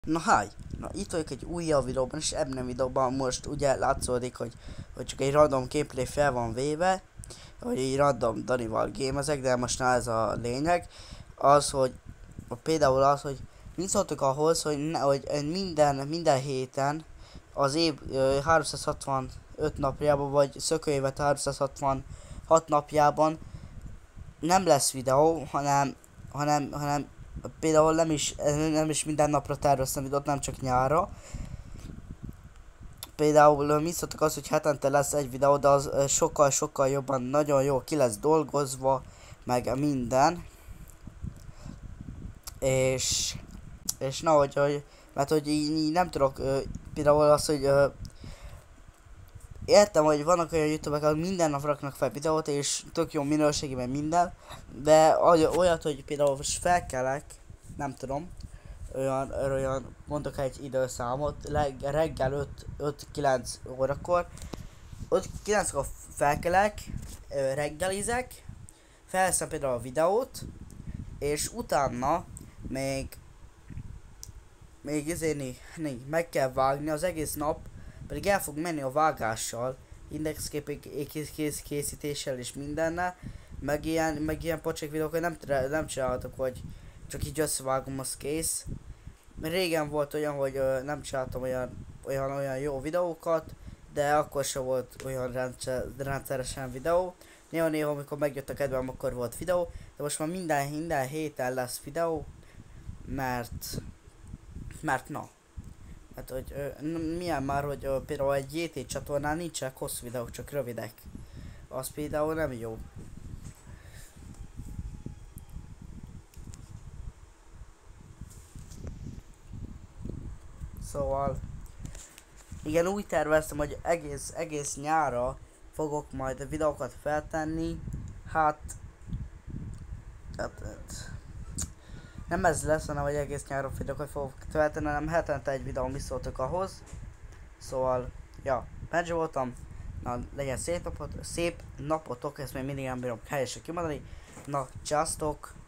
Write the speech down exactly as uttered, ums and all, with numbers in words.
Na háj! Na itt vagyok egy újabb videóban, és ebben a videóban most ugye látszódik, hogy, hogy csak egy random gameplay fel van véve, hogy egy random Danival gémezek, de most na ez a lényeg, az, hogy például az, hogy mit szóltok ahhoz, hogy, ne, hogy minden, minden héten az év ö, háromszázhatvanöt napjában, vagy szökőévet háromszázhatvanhat napjában nem lesz videó, hanem, hanem, hanem például nem is, nem is minden napra terveztem videót, nem csak nyárra. Például mit szóltak az, hogy hetente lesz egy videó, de az sokkal-sokkal jobban, nagyon jó ki lesz dolgozva, meg minden. És, és na, hogy, hogy mert hogy így, így nem tudok, ö, például az, hogy ö, értem, hogy vannak olyan youtuberek, akik minden nap raknak fel videót, és tök jó minőségében minden, de olyat, hogy például most felkelek, nem tudom, olyan, olyan, mondok egy időszámot, leg, reggel öt kilenc órakor, öt kilenckor felkelek, reggelizek, felveszem például a videót, és utána még, még ezért meg kell vágni az egész nap, pedig el fog menni a vágással, indexképek kész, készítéssel és mindennel, meg ilyen, meg ilyen pocsék videókat nem, nem csinálhatok, hogy csak így összevágom, az kész. Régen volt olyan, hogy ö, nem csináltam olyan, olyan, olyan jó videókat, de akkor se volt olyan rendszer, rendszeresen videó. Néha-néha, amikor megjött a kedvem, akkor volt videó, de most már minden, minden héten lesz videó, mert, mert na. Hát, hogy ö, milyen már, hogy ö, például egy jé té csatornán nincsenek hosszú videók, csak rövidek. Az például nem jó. Szóval, igen, úgy terveztem, hogy egész, egész nyára fogok majd videókat feltenni. Hát, hát, hát nem ez lesz, hanem hogy egész nyáron videókat fogok feltenni, hanem hetente egy videó, mi szóltok ahhoz. Szóval, ja, Benji voltam. Na, legyen szép napot, szép napotok, ezt még mindig nem bírom helyesen kimondani. Na, császtok!